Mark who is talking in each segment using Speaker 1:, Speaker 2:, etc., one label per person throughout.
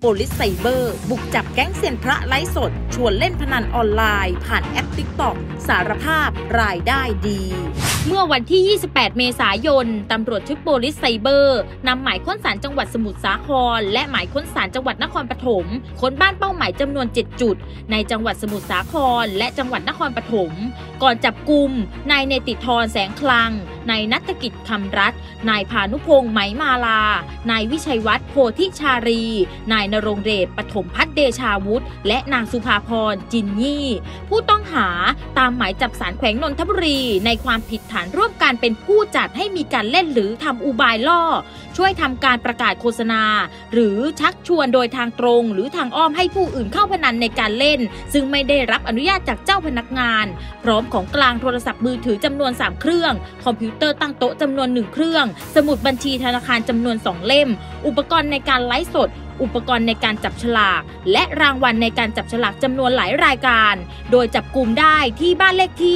Speaker 1: โปลิสไซเบอร์บุกจับแก๊งเซียนพระไลฟ์สดชวนเล่นพนันออนไลน์ผ่านแอป TikTok สารภาพรายได้ดีเมื่อวันที่ 28 เมษายนตำรวจชุดโปลิสไซเบอร์นำหมายค้นศาลจังหวัดสมุทรสาครและหมายค้นศาลจังหวัดนครปฐมค้นบ้านเป้าหมายจำนวน 7 จุดในจังหวัดสมุทรสาครและจังหวัดนครปฐมก่อนจับกุมนายเนติธรแสงคลังนายณัฐกิจคำรัตน์นายพานุพงษ์ไหมมาลานายวิชัยวัฒน์โพธิชารีนายณรงค์เดชปฐมพัฒน์เดชาวุฒิและนางสุภาพรจินยี่ผู้ต้องหาตามหมายจับศาลแขวงนนทบุรีในความผิดฐานร่วมกันเป็นผู้จัดให้มีการเล่นหรือทำอุบายล่อช่วยทำการประกาศโฆษณาหรือชักชวนโดยทางตรงหรือทางอ้อมให้ผู้อื่นเข้าพนันในการเล่นซึ่งไม่ได้รับอนุญาตจากเจ้าพนักงานพร้อมของกลางโทรศัพท์มือถือจำนวน3เครื่องคอมพิวเตอร์ตั้งโต๊ะจำนวน1เครื่องสมุดบัญชีธนาคารจำนวน2เล่มอุปกรณ์ในการไลฟ์สดอุปกรณ์ในการจับฉลากและรางวัลในการจับฉลากจำนวนหลายรายการโดยจับกลุ่มได้ที่บ้านเลขที่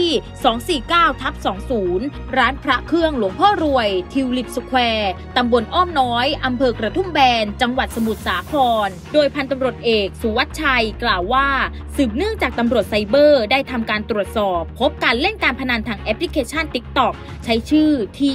Speaker 1: 249/20 ร้านพระเครื่องหลวงพ่อรวยทิวลิปสแควร์ตำบลอ้อมน้อยอำเภอกระทุ่มแบนจังหวัดสมุทรสาครโดยพันตำรวจเอกสุวัชชัยกล่าวว่าสืบเนื่องจากตำรวจไซเบอร์ได้ทำการตรวจสอบพบการเล่นการพนันทางแอปพลิเคชัน TikTok ใช้ชื่อ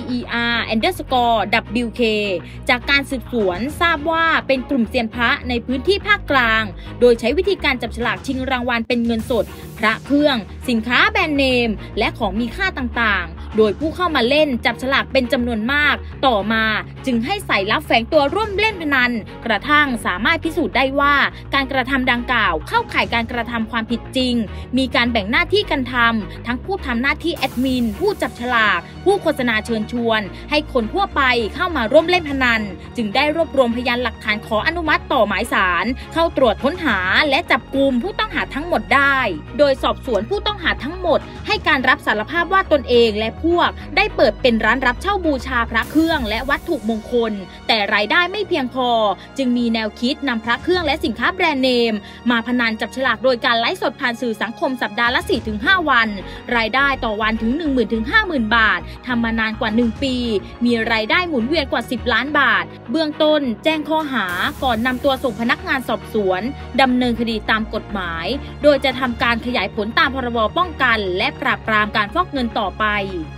Speaker 1: TER_WK จากการสืบสวนทราบว่าเป็นกลุ่มเซียนพระในพื้นที่ภาคกลางโดยใช้วิธีการจับฉลากชิงรางวัลเป็นเงินสดพระเครื่องสินค้าแบรนด์เนมและของมีค่าต่างๆโดยผู้เข้ามาเล่นจับฉลากเป็นจำนวนมากต่อมาจึงให้สายลับแฝงตัวร่วมเล่นพนันกระทั่งสามารถพิสูจน์ได้ว่าการกระทำดังกล่าวเข้าข่ายการกระทำความผิดจริงมีการแบ่งหน้าที่กันทำทั้งผู้ทำหน้าที่แอดมินผู้จับฉลากผู้โฆษณาเชิญชวนให้คนทั่วไปเข้ามาร่วมเล่นพนันจึงได้รวบรวมพยานหลักฐานขออนุมัติต่อหมายศาลเข้าตรวจค้นหาและจับกุมผู้ต้องหาทั้งหมดได้โดยสอบสวนผู้ต้องหาทั้งหมดให้การรับสารภาพว่าตนเองและพวกได้เปิดเป็นร้านรับเช่าบูชาพระเครื่องและวัตถุมงคลแต่รายได้ไม่เพียงพอจึงมีแนวคิดนำพระเครื่องและสินค้าแบรนด์เนมมาพนันจับฉลากโดยการไลฟ์สดผ่านสื่อสังคมสัปดาห์ละ 4-5 วันรายได้ต่อวันถึง 10,000 ถึง 50,000 บาททำมานานกว่า1ปีมีรายได้หมุนเวียนกว่า10 ล้านบาทเบื้องต้นแจ้งข้อหาก่อนนำตัวส่งพนักงานสอบสวนดำเนินคดีตามกฎหมายโดยจะทำการขยายผลตามพรบป้องกันและปราบปรามการฟอกเงินต่อไป